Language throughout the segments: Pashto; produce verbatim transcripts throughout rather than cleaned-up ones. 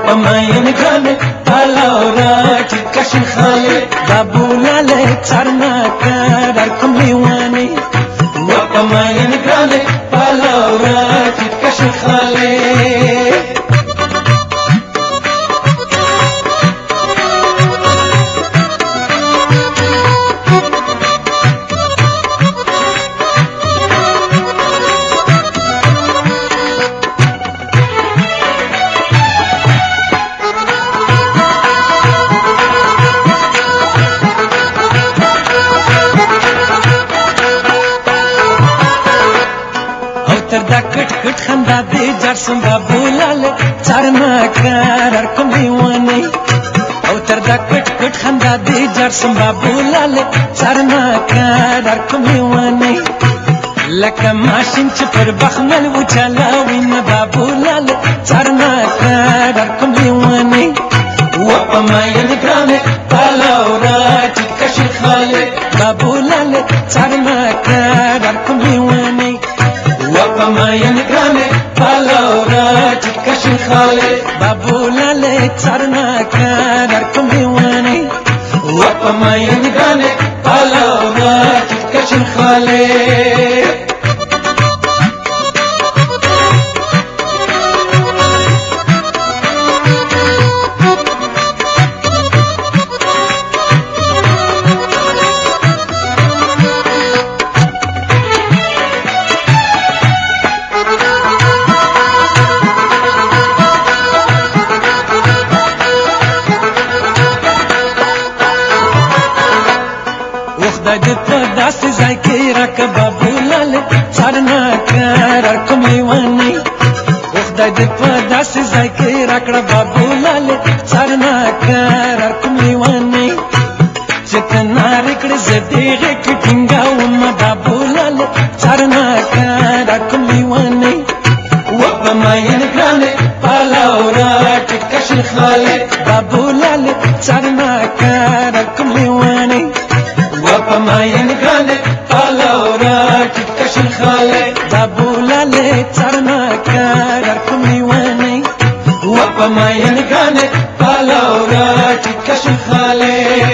وپماین گرانه پالاورا چکشن خاله بابولاله چارنا کار کم لیوانی وپماین گرانه پالاورا چکشن خاله دا کټ کټ خندا دې جار سم بابولاله چارنا کار کوم دیوانی او تر دا کټ کټ خندا دې جار سم بابولاله چارنا کار کوم دیوانی لکه ماشین چې پر بخمل و چلاوي نه بابولاله چارنا کار کوم دیوانی وپماین گرانه پالاورا چکشن خاله بابولاله چارنا کار کوم دیوانی وپماین گرانه پالاورا چکشن خاله بابولاله چارنا کار کوم دیوانی وپماین گرانه پالاورا چکشن خاله خدای دې په داسې ځای کې راکړه بابولاله چارنا کار کوم لیوانی خدای دې په داسې ځای کې راکړه بابولاله چارنا کار کوم لیوانی چې کنارې کړې زه دې غېږ کې ټینګاوم بابولاله چارنا کار کوم لیوانی وپماین گرانه پالاورا چکشن خاله بابولاله چارنا کار کوم لیوانی وپماین گرانه پالاورا چکشن خاله بابولاله چارنا کار کوم لیوانی وپماین گرانه پالاورا چکشن خاله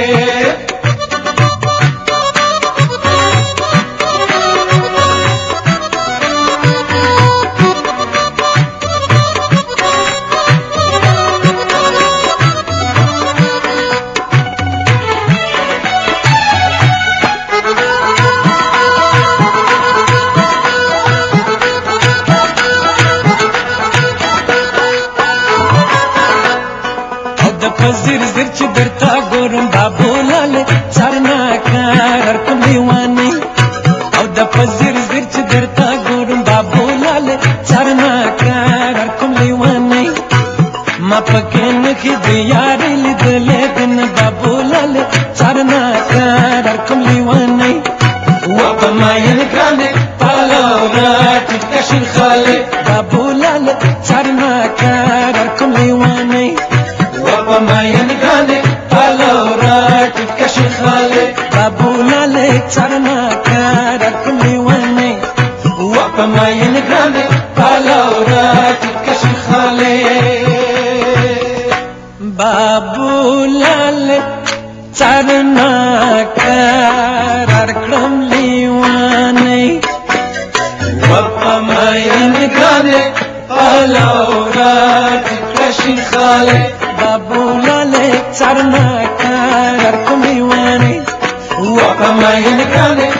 زیر زیر چې درتا ګورم بابولاله چارنا کار کوم لیوانی او د پزیر زیر چې درتا ګورم بابولاله چارنا کار کوم لیوانی ما پکې نه کې د یارې لیدلې دن بابولاله چارنا کار کوم لیوانی وپماین گرانه پالاورا چکشن خاله بابولاله چارنا کار کوم لیوانی وپماین گرانه پالاورا چکشن خاله بابولاله چارنا کار کوم لیوانی وپماین گرانه پالاورا چکشن خاله بابولاله چارنا کار کوم لیوانی وپماین گرانه پالاورا چکشن خاله بابولاله چارنا کار کوم لیوانی وپماین گرانه